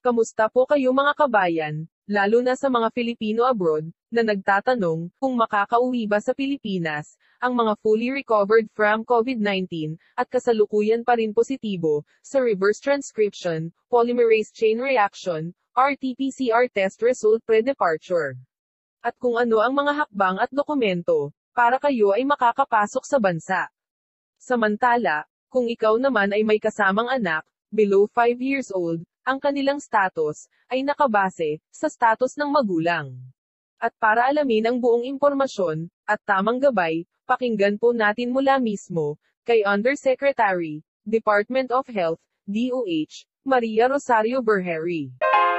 Kamusta po kayo mga kabayan, lalo na sa mga Filipino abroad, na nagtatanong kung makakauwi ba sa Pilipinas ang mga fully recovered from COVID-19 at kasalukuyan pa rin positibo sa reverse transcription, polymerase chain reaction, RT-PCR test result pre-departure. At kung ano ang mga hakbang at dokumento para kayo ay makakapasok sa bansa. Samantala, kung ikaw naman ay may kasamang anak, below 5 years old, ang kanilang status ay nakabase sa status ng magulang. At para alamin ang buong impormasyon at tamang gabay, pakinggan po natin mula mismo kay Undersecretary, Department of Health, DOH, Maria Rosario Vergeire.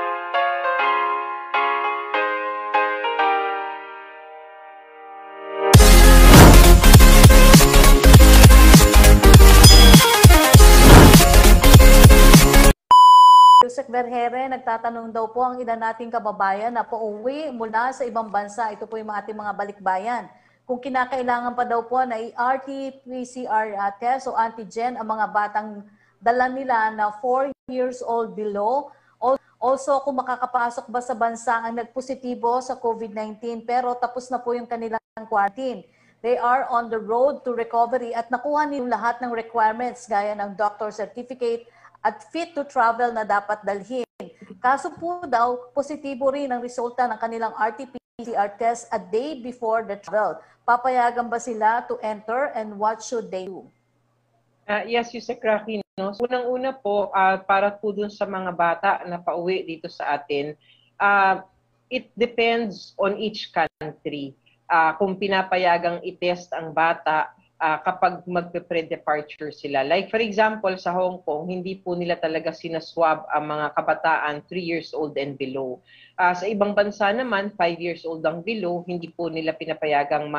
Yusek Vergeire, nagtatanong daw po ang ilan nating kababayan na pauwi mula sa ibang bansa. Ito po yung ating mga balikbayan. Kung kinakailangan pa daw po na RT-PCR test o antigen ang mga batang dala nila na 4 years old below. Also, kung makakapasok ba sa bansa ang nagpositibo sa COVID-19 pero tapos na po yung kanilang quarantine. They are on the road to recovery at nakuha nila lahat ng requirements gaya ng doctor certificate at fit to travel na dapat dalhin. Kaso po daw, positibo rin ang resulta ng kanilang RT-PCR test a day before the travel. Papayagan ba sila to enter and what should they do? Yes, Yusek Rafi, no? So, unang-una po, para po dun sa mga bata na pauwi dito sa atin, it depends on each country. Kung pinapayagang i-test ang bata, kapag magpe-pre-departure sila. Like for example, sa Hong Kong, hindi po nila talaga sinaswab ang mga kabataan 3 years old and below. Sa ibang bansa naman, 5 years old ang below, hindi po nila pinapayagang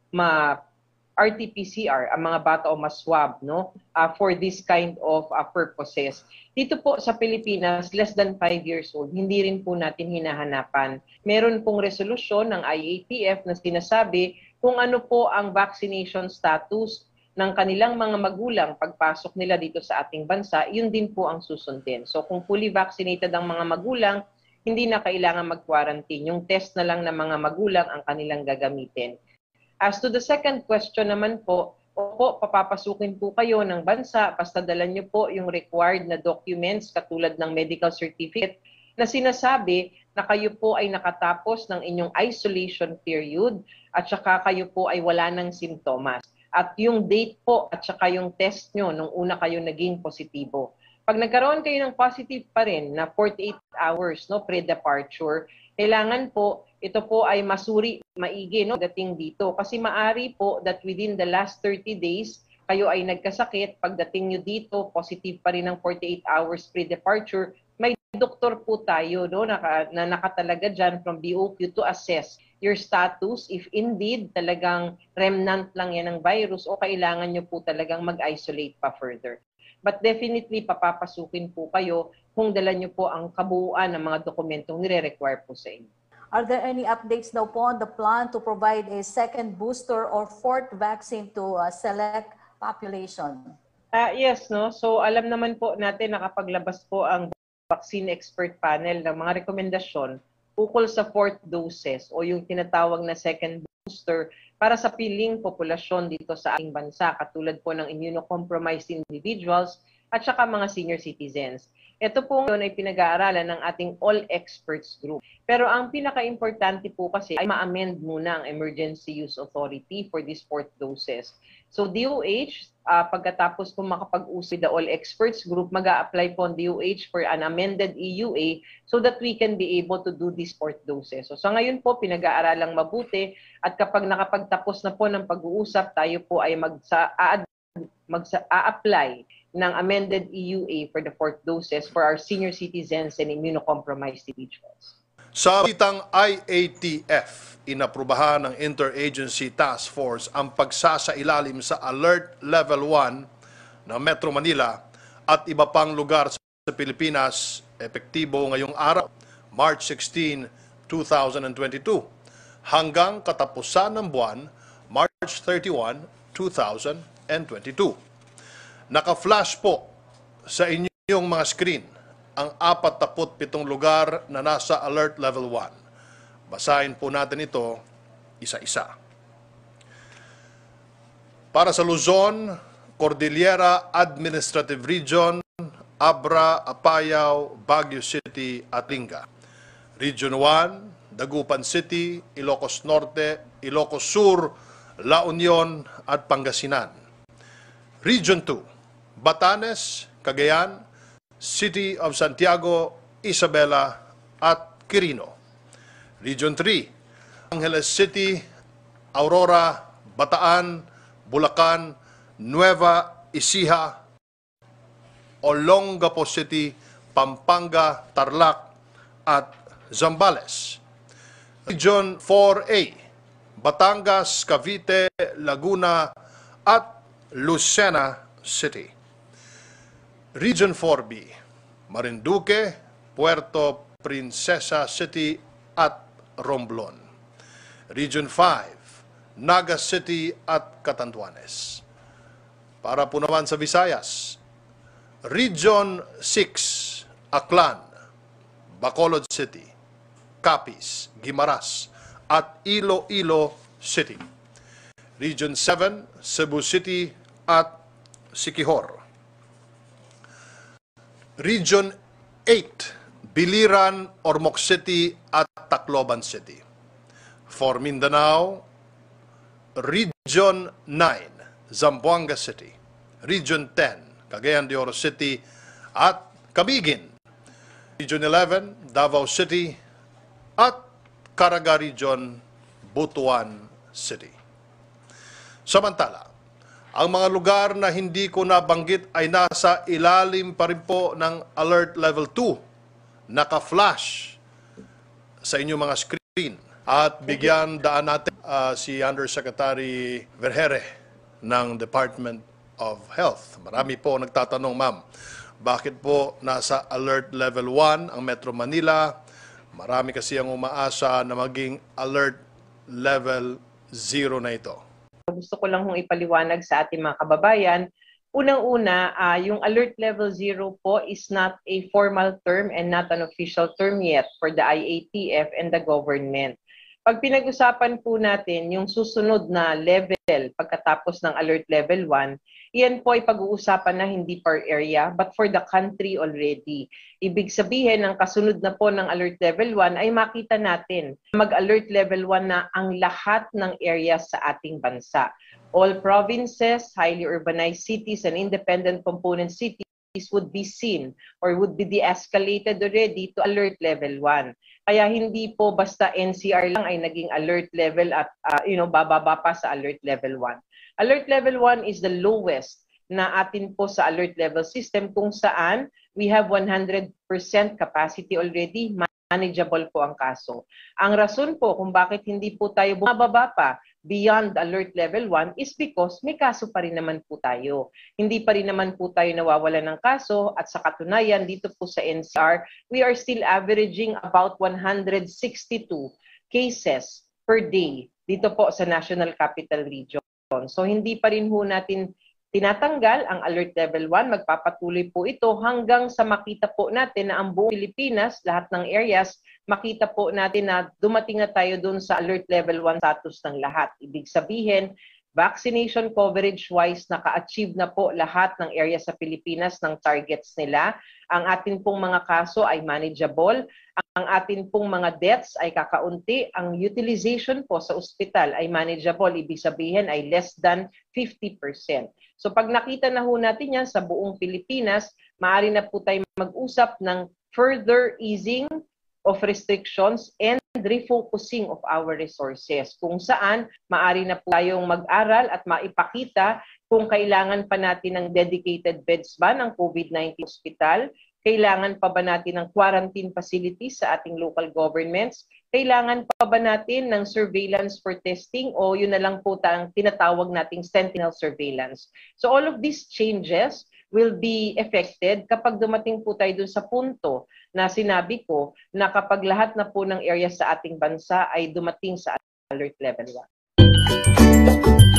RT-PCR ang mga bata o maswab, no? For this kind of purposes. Dito po sa Pilipinas, less than 5 years old, hindi rin po natin hinahanapan. Meron pong resolusyon ng IATF na sinasabi kung ano po ang vaccination status ng kanilang mga magulang pagpasok nila dito sa ating bansa, yun din po ang susundin. So kung fully vaccinated ang mga magulang, hindi na kailangan mag-quarantine. Yung test na lang ng mga magulang ang kanilang gagamitin. As to the second question naman po, papapasukin po kayo ng bansa, basta dala nyo po yung required na documents katulad ng medical certificate na sinasabi na kayo po ay nakatapos ng inyong isolation period at saka kayo po ay wala ng simptomas. At yung date po at saka yung test nyo nung una kayo naging positibo. Pag nagkaroon kayo ng positive pa rin na 48 hours no, pre-departure, kailangan po ito po ay masuri maigi no, dating dito. Kasi maari po that within the last 30 days, kayo ay nagkasakit, pagdating nyo dito, positive pa rin ng 48 hours pre-departure, may doktor po tayo no, na nakatalaga dyan from BOQ to assess your status if indeed talagang remnant lang yan ng virus o kailangan nyo po talagang mag-isolate pa further. But definitely papapasukin po kayo kung dala nyo po ang kabuuan ng mga dokumentong nire-require po sa inyo. Are there any updates now po on the plan to provide a second booster or fourth vaccine to select population? Yes, no. So alam naman po natin na kapag labas po ang vaccine expert panel ng mga rekomendasyon ukol sa fourth doses o yung tinatawag na second booster para sa piling populasyon dito sa ating bansa, katulad po ng immunocompromised individuals at saka mga senior citizens. Ito po ngayon ay pinag-aaralan ng ating all experts group. Pero ang pinaka-importante po kasi ay ma-amend muna ang Emergency Use Authority for these fourth doses. So DOH, pagkatapos po makapag-usap with the all experts group, mag-a-apply po ang DOH for an amended EUA so that we can be able to do these fourth doses. So sa ngayon po, pinag-aaralang mabuti at kapag nakapagtapos na po ng pag-uusap, tayo po ay mag-a-apply ng amended EUA for the fourth doses for our senior citizens and immunocompromised individuals. Sa bitang IATF, inaprubahan ng Interagency Task Force ang pagsasailalim sa Alert Level 1 ng Metro Manila at iba pang lugar sa Pilipinas epektibo ngayong araw, March 16, 2022, hanggang katapusan ng buwan, March 31, 2022. Naka-flash po sa inyong mga screen ang 47 lugar na nasa Alert Level 1. Basahin po natin ito isa-isa. Para sa Luzon, Cordillera Administrative Region, Abra, Apayao, Baguio City at Linga. Region 1, Dagupan City, Ilocos Norte, Ilocos Sur, La Union at Pangasinan. Region 2, Batanes, Cagayan, City of Santiago, Isabela at Quirino. Region 3, Angeles City, Aurora, Bataan, Bulacan, Nueva Ecija, Olongapo City, Pampanga, Tarlac at Zambales. Region 4A, Batangas, Cavite, Laguna at Lucena City. Region 4B, Marinduque, Puerto Princesa City at Romblon. Region 5, Naga City at Catanduanes. Para po naman sa Visayas, Region 6, Aklan, Bacolod City, Capiz, Guimaras at Iloilo City. Region 7, Cebu City at Siquijor. Region 8, Biliran, Ormoc City at Tacloban City. For Mindanao, Region 9, Zamboanga City. Region 10, Cagayan de Oro City at Camiguin. Region 11, Davao City at Caraga Region, Butuan City. Samantala, ang mga lugar na hindi ko nabanggit ay nasa ilalim pa rin po ng Alert Level 2. Naka-flash sa inyong mga screen. At bigyan daan natin si Undersecretary Vergere ng Department of Health. Marami po nagtatanong, ma'am, bakit po nasa Alert Level 1 ang Metro Manila? Marami kasi ang umaasa na maging Alert Level 0 na ito. Gusto ko lang hong ipaliwanag sa ating mga kababayan. Unang-una, yung Alert Level 0 po is not a formal term and not an official term yet for the IATF and the government. Pag pinag-usapan po natin yung susunod na level pagkatapos ng Alert Level 1, iyan po ay pag-uusapan na hindi per area but for the country already. Ibig sabihin, ang kasunod na po ng Alert Level 1 ay makita natin mag-Alert Level 1 na ang lahat ng areas sa ating bansa. All provinces, highly urbanized cities, and independent component cities would be seen or would be de-escalated already to Alert Level 1. Kaya hindi po basta NCR lang ay naging alert level at bababa pa sa Alert Level 1. Alert Level 1 is the lowest na atin po sa alert level system kung saan we have 100% capacity already, manageable po ang kaso. Ang rason po kung bakit hindi po tayo bumababa pa beyond Alert Level 1 is because may kaso pa rin naman po tayo. Hindi pa rin naman po tayo nawawalan ng kaso at sa katunayan dito po sa NCR, we are still averaging about 162 cases per day dito po sa National Capital Region. So hindi pa rin po natin tinatanggal ang Alert Level 1. Magpapatuloy po ito hanggang sa makita po natin na ang buong Pilipinas, lahat ng areas, makita po natin na dumating na tayo dun sa Alert Level 1 status ng lahat. Ibig sabihin, vaccination coverage-wise, naka-achieve na po lahat ng area sa Pilipinas ng targets nila. Ang atin pong mga kaso ay manageable. Ang atin pong mga deaths ay kakaunti. Ang utilization po sa ospital ay manageable. Ibig sabihin ay less than 50%. So pag nakita na ho natin yan sa buong Pilipinas, maaari na po tayo mag-usap ng further easing of restrictions and refocusing of our resources, kung saan maaari na po tayong mag-aral at maipakita kung kailangan pa natin ng dedicated beds ba ng COVID-19 hospital, kailangan pa ba natin ng quarantine facilities sa ating local governments, kailangan pa ba natin ng surveillance for testing o yun na lang po ang tinatawag nating sentinel surveillance. So all of these changes will be affected kapag dumating po tayo dun sa punto na sinabi ko na kapag lahat na po ng area sa ating bansa ay dumating sa Alert Level 1.